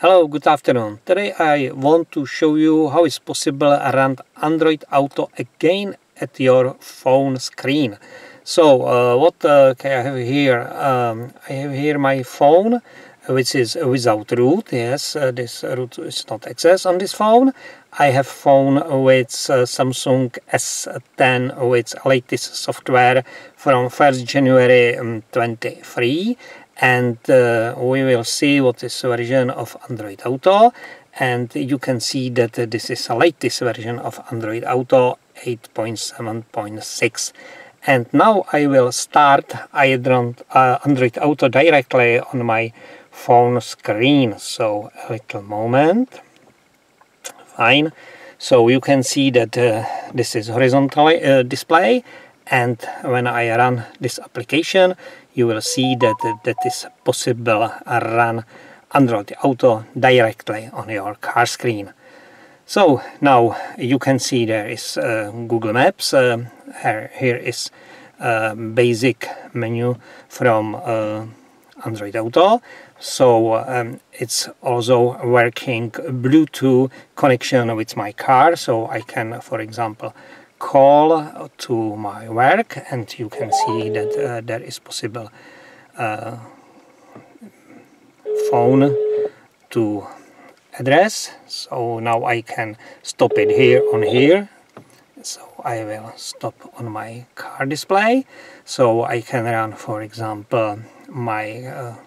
Hello, good afternoon. Today I want to show you how it's possible to run Android Auto again at your phone screen. So what can I have here? I have here my phone, which is without root. Yes, this root is not accessed on this phone. I have phone with Samsung S10 with latest software from 1st January 23. And we will see what is version of Android Auto, and you can see that this is the latest version of Android Auto 8.7.6. and now I will start Android Auto directly on my phone screen. So a little moment. Fine. So you can see that this is horizontal display, and when I run this application you will see that that is possible to run Android Auto directly on your car screen. So now you can see there is Google Maps. Here is basic menu from Android Auto. So it's also working Bluetooth connection with my car, so I can, for example, call to my work, and you can see that there is possible phone to address. So now I can stop it here. So I will stop on my car display, so I can run, for example, my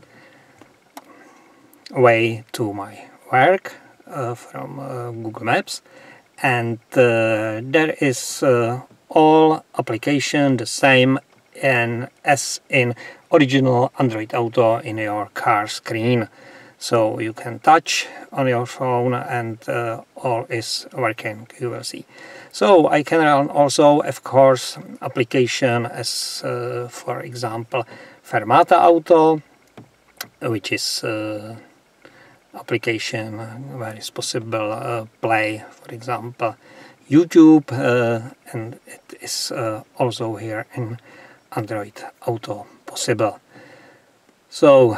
way to my work from Google Maps. And there is all application the same as in original Android Auto in your car screen. So you can touch on your phone and all is working, you will see. So I can run also, of course, application as for example Fermata Auto, which is application where it's possible play, for example, YouTube, and it is also here in Android Auto possible. So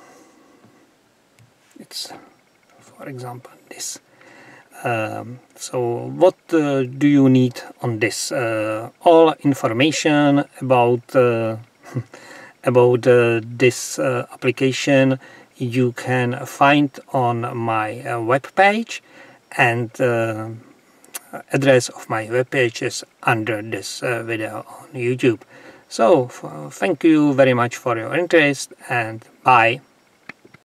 it's, for example, this. So what do you need on this? All information about about this application you can find on my web page, and address of my web page is under this video on YouTube. So thank you very much for your interest, and bye.